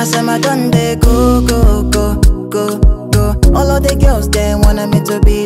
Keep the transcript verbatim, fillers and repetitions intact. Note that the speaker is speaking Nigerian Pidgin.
As I'm a done, they go, go, go, go, go. All of the girls, they wanna me to be